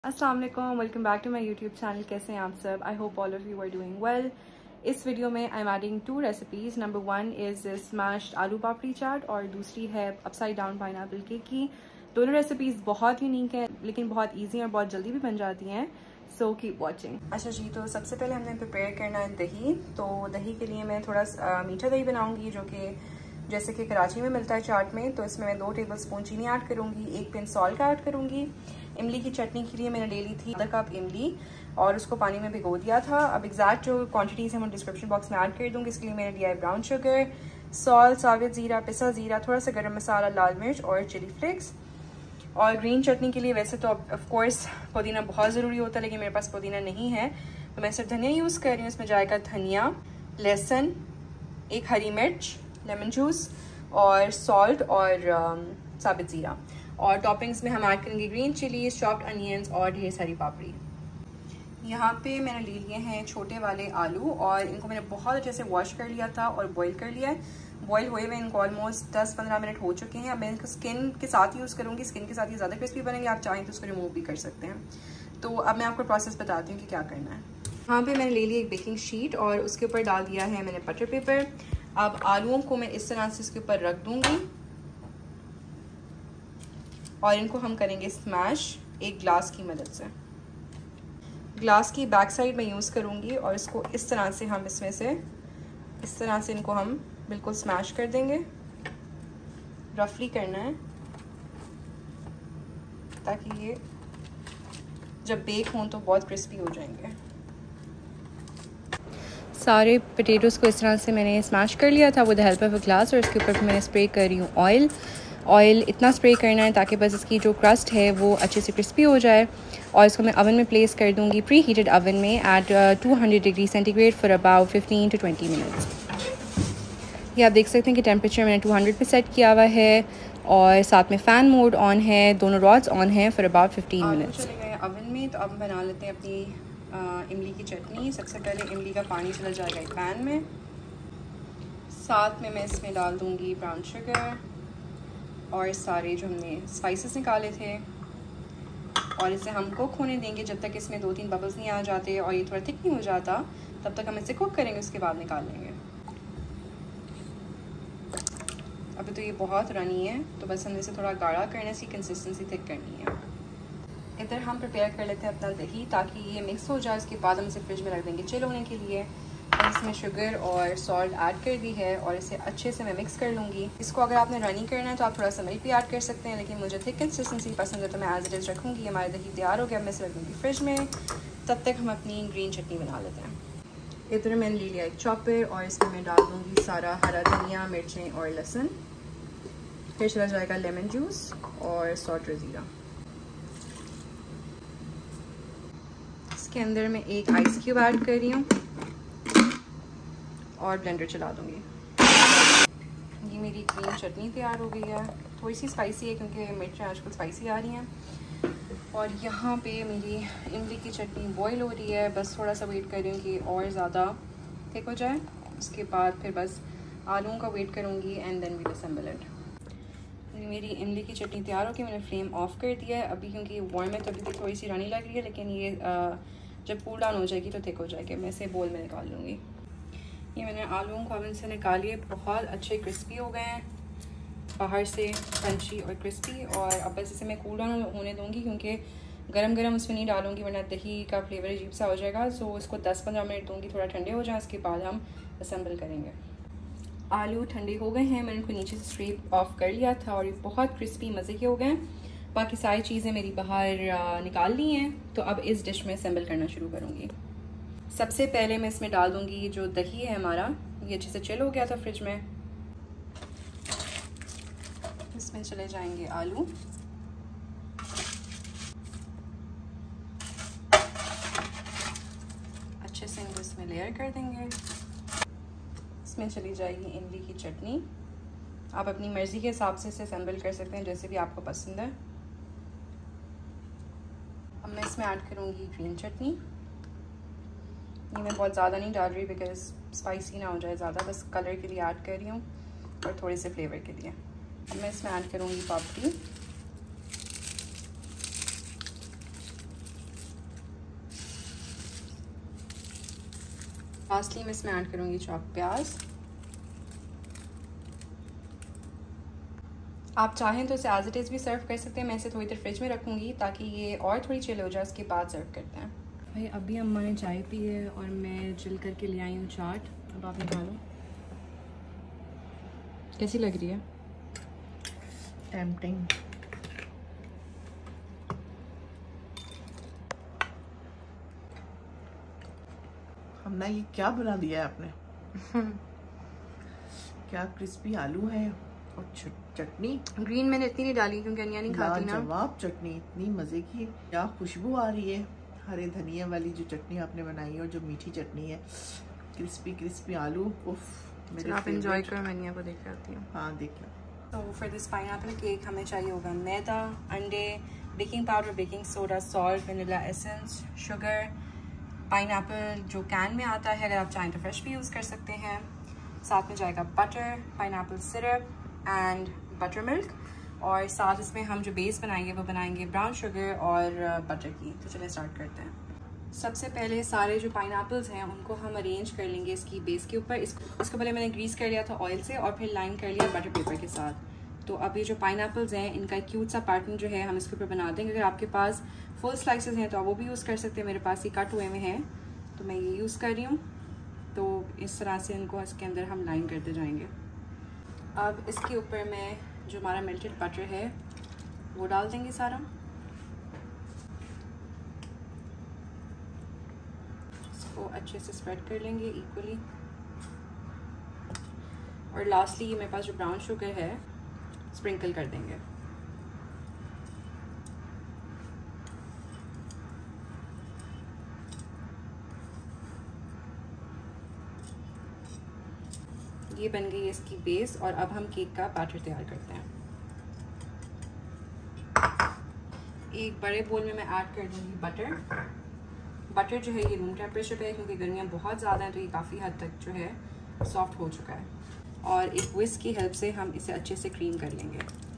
अस्सलाम वालेकुम, welcome back to my YouTube channel. कैसे हैं आप सब? I hope all of you are doing well. इस वीडियो में I am adding 2 recipes. Number 1 is smashed aloo papdi चाट और दूसरी है अपसाइड डाउन पाइनएप्पल केक की। दोनों रेसिपीज़ बहुत यूनिक हैं लेकिन बहुत ईजी और बहुत जल्दी भी बन जाती हैं। So keep watching. अच्छा जी, तो सबसे पहले हमने प्रिपेयर करना है दही। तो दही के लिए मैं थोड़ा मीठा दही बनाऊँगी जो कि जैसे कि कराची में मिलता है चाट में। तो इसमें मैं 2 टेबलस्पून चीनी ऐड करूँगी, 1 पिंच सॉल्ट ऐड करूँगी। इमली की चटनी के लिए मैंने ले ली थी आधा कप इमली और उसको पानी में भिगो दिया था। अब एग्जैक्ट जो क्वांटिटीज़ हैं मैं डिस्क्रिप्शन बॉक्स में ऐड कर दूँगी। इसके लिए मैंने लिया है ब्राउन शुगर, सॉल्ट, साबित ज़ीरा, पिसा ज़ीरा, थोड़ा सा गरम मसाला, लाल मिर्च और चिली फ्लेक्स। और ग्रीन चटनी के लिए वैसे तो ऑफ कोर्स पुदीना बहुत ज़रूरी होता है लेकिन मेरे पास पुदीना नहीं है तो मैं सिर्फ धनिया यूज़ कर रही हूँ। इसमें जाएगा धनिया, लहसुन, 1 हरी मिर्च, लेमन जूस और सॉल्ट और साबित ज़ीरा। और टॉपिंग्स में हम ऐड करेंगे ग्रीन चिलीज, चॉप्ड अनियंस और ढेर सारी पापड़ी। यहाँ पे मैंने ले लिए हैं छोटे वाले आलू और इनको मैंने बहुत अच्छे से वॉश कर लिया था और बॉईल कर लिया है। बॉईल हुए हुए इनको ऑलमोस्ट 10-15 मिनट हो चुके हैं। अब मैं इनको स्किन के साथ यूज़ करूँगी। स्किन के साथ ये ज़्यादा क्रिस्पी बनेंगे, आप चाहें तो उसको रिमूव भी कर सकते हैं। तो अब मैं आपको प्रोसेस बताती हूँ कि क्या करना है। यहाँ पे मैंने ले ली एक बेकिंग शीट और उसके ऊपर डाल दिया है मैंने बटर पेपर। अब आलूओं को मैं इस तरह से इसके ऊपर रख दूँगी और इनको हम करेंगे स्मैश एक ग्लास की मदद से। ग्लास की बैक साइड में यूज़ करूँगी और इसको इस तरह से हम इसमें से इस तरह से इनको हम बिल्कुल स्मैश कर देंगे। रफली करना है ताकि ये जब बेक हों तो बहुत क्रिस्पी हो जाएंगे। सारे पोटैटोज़ को इस तरह से मैंने स्मैश कर लिया था with the help of a glass और इसके ऊपर मैंने स्प्रे कर रही हूँ ऑयल। ऑयल इतना स्प्रे करना है ताकि बस इसकी जो क्रस्ट है वो अच्छे से क्रिस्पी हो जाए। और इसको मैं ओवन में प्लेस कर दूंगी, प्री हीटेड ओवन में at 200 degree centigrade for about 15 to 20 minutes. ये आप देख सकते हैं कि टेम्परेचर मैंने 200 पे सेट किया हुआ है और साथ में फ़ैन मोड ऑन है, दोनों रॉड्स ऑन हैं फॉर अबाउट 15 मिनट्स। चले गए ओवन में। तो अब बना लेते हैं अपनी इमली की चटनी। सबसे पहले इमली का पानी चला जाएगा एक पैन में। साथ में मैं इसमें डाल दूँगी ब्राउन शुगर और सारे जो हमने स्पाइसेस निकाले थे और इसे हम कुक होने देंगे जब तक इसमें 2-3 बबल्स नहीं आ जाते और ये थोड़ा थिक नहीं हो जाता। तब तक हम इसे कुक करेंगे, उसके बाद निकाल लेंगे। अभी तो ये बहुत रनी है तो बस हमने इसे थोड़ा गाढ़ा करने से कंसिस्टेंसी थिक करनी है। इधर हम प्रिपेयर कर लेते हैं अपना दही ताकि ये मिक्स हो जाए। उसके बाद हम इसे फ्रिज में रख देंगे चिल होने के लिए। इसमें शुगर और सॉल्ट ऐड कर दी है और इसे अच्छे से मैं मिक्स कर लूँगी। इसको अगर आपने रनी करना है तो आप थोड़ा सा मिल्क भी ऐड कर सकते हैं लेकिन मुझे थिक कंसिस्टेंसी पसंद है तो मैं एज इट इज़ रखूँगी। हमारा दही तैयार हो गया, मैं इसे रख दूँगी फ्रिज में। तब तक हम अपनी ग्रीन चटनी बना लेते हैं। इधर मैंने ले लिया एक चॉपर और इसमें मैं डाल दूँगी सारा हरा धनिया, मिर्चें और लहसुन। फिर चला जाएगा लेमन जूस और सॉल्ट और ज़ीरा। इसके अंदर मैं एक आइस क्यूब ऐड कर रही हूँ और ब्लेंडर चला दूँगी। ये मेरी ग्रीन चटनी तैयार हो गई है। थोड़ी सी स्पाइसी है क्योंकि मिर्चें आजकल स्पाइसी आ रही हैं। और यहाँ पे मेरी इमली की चटनी बॉईल हो रही है। बस थोड़ा सा वेट कर रही हूँ कि और ज़्यादा थिक हो जाए। उसके बाद फिर बस आलूओं का वेट करूँगी and then we assemble it. मेरी इमली की चटनी तैयार हो गई। मैंने फ्लेम ऑफ कर दिया है अभी क्योंकि वार्म है तो अभी तक थोड़ी सी रानी लग रही है लेकिन ये जब कूल डाउन हो जाएगी तो थिक हो जाएगी। मैं इसे बोल में निकाल लूँगी। ये मैंने आलूओं को ओवन से निकालिए, बहुत अच्छे क्रिस्पी हो गए हैं, बाहर से क्रंची और क्रिस्पी। और अब बस इसे मैं कूल डाउन होने दूँगी क्योंकि गरम गरम उसमें नहीं डालूँगी वरना दही का फ्लेवर अजीब सा हो जाएगा। सो इसको 10-15 मिनट दूँगी, थोड़ा ठंडे हो जाए, उसके बाद हम असेंबल करेंगे। आलू ठंडे हो गए हैं, मैंने इनको नीचे से स्ट्रेप ऑफ कर लिया था और ये बहुत क्रिस्पी मज़े के हो गए हैं। बाकी सारी चीज़ें मेरी बाहर निकाल ली हैं। तो अब इस डिश में असेंबल करना शुरू करूँगी। सबसे पहले मैं इसमें डाल दूँगी ये जो दही है हमारा, ये अच्छे से चिल हो गया था फ्रिज में। इसमें चले जाएंगे आलू। अच्छे से इनको इसमें लेयर कर देंगे। इसमें चली जाएगी इमली की चटनी। आप अपनी मर्ज़ी के हिसाब से इसे असेंबल कर सकते हैं जैसे भी आपको पसंद है। अब मैं इसमें ऐड करूँगी ग्रीन चटनी। ये मैं बहुत ज़्यादा नहीं डाल रही बिकॉज स्पाइसी ना हो जाए ज़्यादा, बस कलर के लिए ऐड कर रही हूँ और थोड़े से फ्लेवर के लिए। अब मैं इसमें ऐड करूँगी पापड़ी। लास्टली मैं इसमें ऐड करूँगी चॉप प्याज। आप चाहें तो इसे एज इट इज़ भी सर्व कर सकते हैं। मैं इसे थोड़ी देर फ्रिज में रखूँगी ताकि ये और थोड़ी चिल हो जाए, उसके बाद सर्व करते हैं। भाई अभी अम्मा ने चाय पी है और मैं चिल करके ले आई हूँ चाट। अब आप निकालो, कैसी लग रही है? टेम्पटिंग। हमने ये क्या बना दिया है आपने? क्या क्रिस्पी आलू है और चटनी। ग्रीन मैंने इतनी नहीं डाली क्योंकि अनिया नहीं खाती ना। जवाब चटनी इतनी मजे की, क्या खुशबू आ रही है हरे धनिया वाली जो चटनी आपने बनाई है, और जो मीठी चटनी है, क्रिस्पी क्रिस्पी आलू। उफ, मेरे आप एंजॉय करो, मैं अनिया को देख आती हूँ। हाँ देखिए। तो फॉर दिस पाइनएप्पल केक हमें चाहिए होगा मैदा, अंडे, baking powder, baking soda, salt, vanilla essence, sugar, pineapple जो कैन में आता है, अगर आप चाहें तो फ्रेश भी यूज़ कर सकते हैं। साथ में जाएगा butter, pineapple syrup and buttermilk, और साथ इसमें हम जो बेस बनाएंगे वो बनाएंगे ब्राउन शुगर और बटर की। तो चलिए स्टार्ट करते हैं। सबसे पहले सारे जो पाइनएप्पल्स हैं उनको हम अरेंज कर लेंगे इसकी बेस के ऊपर। इसको पहले मैंने ग्रीस कर लिया था ऑयल से और फिर लाइन कर लिया बटर पेपर के साथ। तो अब ये जो पाइनएप्पल्स हैं इनका एक क्यूट सा पैटर्न जो है हम इसके ऊपर बना देंगे। अगर आपके पास फुल स्लाइसेस हैं तो आप वो भी यूज़ कर सकते हैं। मेरे पास ये कट हुए में हैं तो मैं ये यूज़ कर रही हूँ। तो इस तरह से इनको इसके अंदर हम लाइन करते जाएंगे। अब इसके ऊपर मैं जो हमारा मेल्टेड बटर है वो डाल देंगे सारा। इसको अच्छे से स्प्रेड कर लेंगे इक्वली। और लास्टली ये मेरे पास जो ब्राउन शुगर है स्प्रिंकल कर देंगे। ये बन गई है इसकी बेस, और अब हम केक का बैटर तैयार करते हैं। एक बड़े बोल में मैं ऐड कर दूंगी बटर। बटर जो है ये रूम टेम्परेचर पे है क्योंकि गर्मियाँ बहुत ज़्यादा हैं, तो ये काफ़ी हद तक जो है सॉफ्ट हो चुका है। और एक विस्क की हेल्प से हम इसे अच्छे से क्रीम कर लेंगे।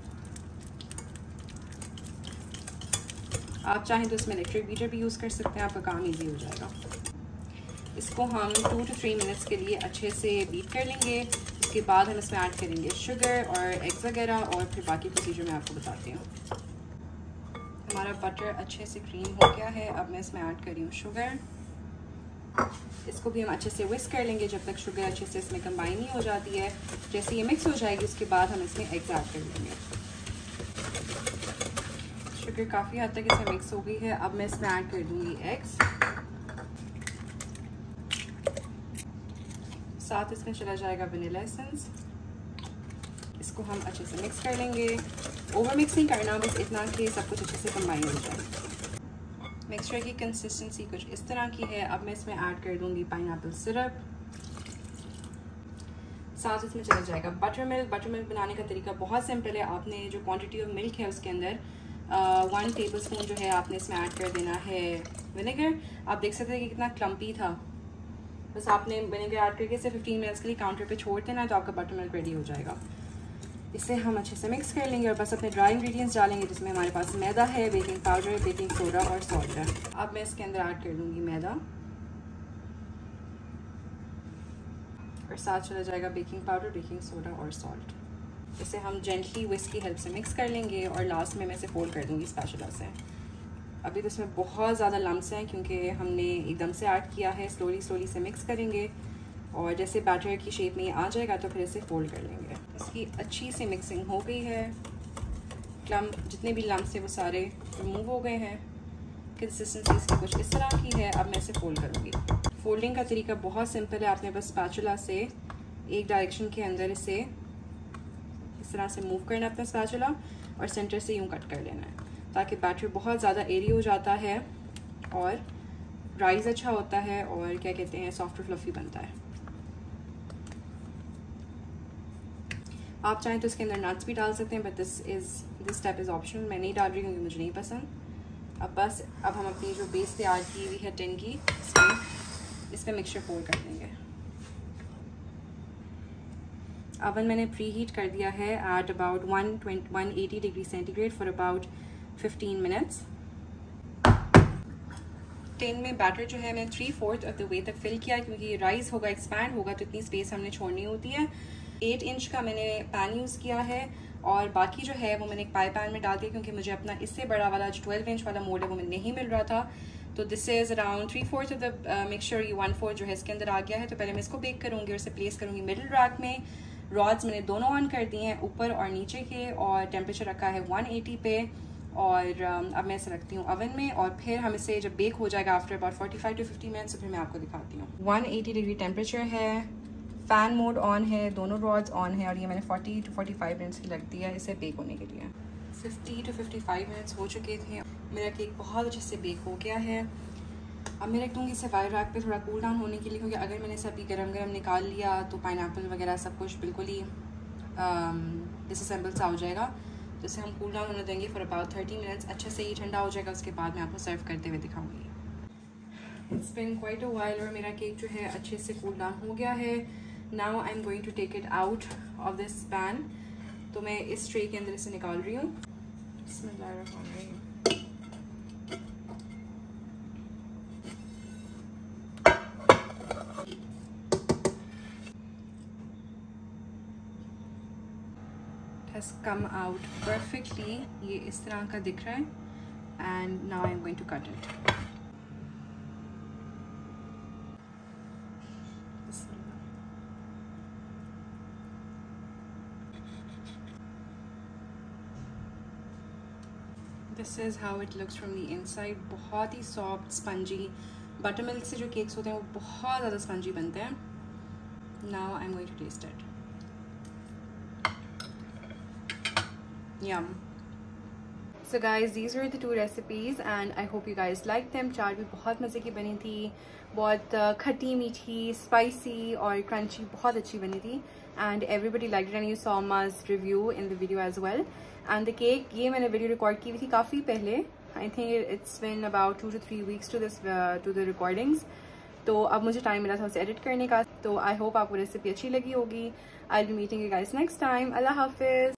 आप चाहें तो इसमें इलेक्ट्रिक बीटर भी यूज़ कर सकते हैं, आपका काम ईजी हो जाएगा। इसको हम 2 to 3 मिनट्स के लिए अच्छे से बीट कर लेंगे। उसके बाद हम इसमें ऐड करेंगे शुगर और एग्स वगैरह, और फिर बाकी प्रोसीजर मैं आपको बताती हूँ। हमारा बटर अच्छे से क्रीम हो गया है। अब मैं इसमें ऐड कर रही हूँ शुगर। इसको भी हम अच्छे से विस्क कर लेंगे जब तक शुगर अच्छे से इसमें कंबाइन नहीं हो जाती है। जैसे ये मिक्स हो जाएगी उसके बाद हम इसमें एग्स ऐड कर लेंगे। शुगर काफ़ी हद तक इसमें मिक्स हो गई है। अब मैं इसमें ऐड कर दूँगी एग्स। साथ इसमें चला जाएगा वनीला एसेंस। इसको हम अच्छे से मिक्स कर लेंगे। ओवर मिक्स नहीं करना, बस इतना कि सब कुछ अच्छे से कंबाइन हो जाए। मिक्सचर की कंसिस्टेंसी कुछ इस तरह की है। अब मैं इसमें ऐड कर दूंगी पाइनएप्पल सिरप। साथ इसमें चला जाएगा बटर मिल्क। बटर मिल्क बनाने का तरीका बहुत सिंपल है। आपने जो क्वांटिटी ऑफ मिल्क है उसके अंदर 1 टेबलस्पून जो है आपने इसमें ऐड कर देना है विनेगर। आप देख सकते हैं कि कितना क्लम्पी था। बस आपने विनेगर ऐड करके इसे 15 मिनट्स के लिए काउंटर पे छोड़ देना है तो आपका बटर मिल्क रेडी हो जाएगा। इसे हम अच्छे से मिक्स कर लेंगे और बस अपने ड्राई इंग्रेडिएंट्स डालेंगे जिसमें हमारे पास मैदा है, बेकिंग पाउडर, बेकिंग सोडा और सॉल्ट है। अब मैं इसके अंदर ऐड कर दूंगी मैदा, और साथ चला जाएगा बेकिंग पाउडर, बेकिंग सोडा और सॉल्ट। इसे हम जेंटली विस्क की हेल्प से मिक्स कर लेंगे और लास्ट में मैं इसे फोल्ड कर दूंगी स्पैचुला से। अभी तो इसमें बहुत ज़्यादा लम्स हैं क्योंकि हमने एकदम से ऐड किया है। स्लोली से मिक्स करेंगे और जैसे बैटर की शेप में आ जाएगा तो फिर इसे फोल्ड कर लेंगे। इसकी अच्छी सी मिक्सिंग हो गई है। जितने भी लम्स थे वो सारे रिमूव हो गए हैं। कंसिस्टेंसी इसकी कुछ इस तरह की है। अब मैं इसे फोल्ड करूँगी। फोल्डिंग का तरीका बहुत सिंपल है। आपने बस स्पैचुला से एक डायरेक्शन के अंदर इसे इस तरह से मूव करना है अपना स्पैचुला, और सेंटर से यूँ कट कर लेना है ताकि बैटर बहुत ज़्यादा एरी हो जाता है और राइस अच्छा होता है और क्या कहते हैं सॉफ्ट और फ्लफी बनता है। आप चाहें तो इसके अंदर नट्स भी डाल सकते हैं, but this step is optional. मैं नहीं डाल रही क्योंकि मुझे नहीं पसंद। अब हम अपनी जो बेस तैयार की हुई है टिन की, इसमें मिक्सचर फोल्ड कर देंगे। अवन मैंने प्री हीट कर दिया है at about 180 degree centigrade for about 15 minutes. Tin में बैटर जो है मैंने 3/4 ऑफ द वे तक फिल किया, क्योंकि राइज होगा, एक्सपैंड होगा, तो इतनी स्पेस हमने छोड़नी होती है। 8 इंच का मैंने पैन यूज़ किया है, और बाकी जो है वो मैंने एक पाई पैन में डाल दिया, क्योंकि मुझे अपना इससे बड़ा वाला जो 12 इंच वाला मोल्ड है वो नहीं मिल रहा था। तो this is around 3/4 of the mixture, ये 1/4 जो है इसके अंदर आ गया है। तो पहले मैं इसको बेक करूँगी और इसे प्लेस करूँगी मिडिल रैक में। रॉड्स मैंने दोनों ऑन कर दिए हैं, ऊपर और नीचे के, और टेम्परेचर रखा है 180 पे। और अब मैं इसे रखती हूँ ओवन में, और फिर हम इसे जब बेक हो जाएगा आफ्टर अबाउट 45 to 50 मिनट्स, तो फिर मैं आपको दिखाती हूँ। 180 डिग्री टेम्परेचर है, फैन मोड ऑन है, दोनों रॉड्स ऑन है, और ये मैंने 40 to 45 मिनट्स की लगती है इसे बेक होने के लिए। 50 to 55 मिनट्स हो चुके थे, मेरा केक बहुत अच्छे से बेक हो गया है। अब मैं रख दूँगी इसे वायर रैक पे थोड़ा कूल डाउन होने के लिए, क्योंकि अगर मैंने इसे अभी गरम गरम निकाल लिया तो पाइनएप्पल वगैरह सब कुछ बिल्कुल ही डिसअसेंबल सा हो जाएगा। तो इसे हम कूल डाउन होने देंगे फॉर अबाउट 30 मिनट्स। अच्छे से ही ठंडा हो जाएगा, उसके बाद मैं आपको सर्व करते हुए दिखाऊंगी। It's been quite a while, और मेरा केक जो है अच्छे से कूल डाउन हो गया है। Now I am going to take it out of this pan. तो मैं इस ट्रे के अंदर इसे निकाल रही हूँ। बिस्मिल्लाहिर्रहमानिर्रहीम। has come out perfectly, ये इस तरह का दिख रहा है, and now I'm going to cut it. This is how it looks from the inside. बहुत ही सॉफ्ट स्पंजी, बटर मिल्क से जो केक्स होते हैं वो बहुत ज़्यादा स्पंजी बनते हैं। Now I'm going to taste it. Yum. So guys, these were the 2 recipes and I hope you guys liked them. चाट भी बहुत मज़े की बनी थी, बहुत खट्टी मीठी, स्पाइसी और क्रंची, बहुत अच्छी बनी थी। And everybody liked it, and you saw Ma's review in the video as well. And the cake, ये मैंने वीडियो रिकॉर्ड की हुई थी काफ़ी पहले। I think it's been about 2 to 3 weeks to the recordings. तो अब मुझे टाइम मिला था उसे एडिट करने का। तो आई होप आपको रेसिपी अच्छी लगी होगी। I'll be meeting you guys next time. अल्लाह हाफिज़।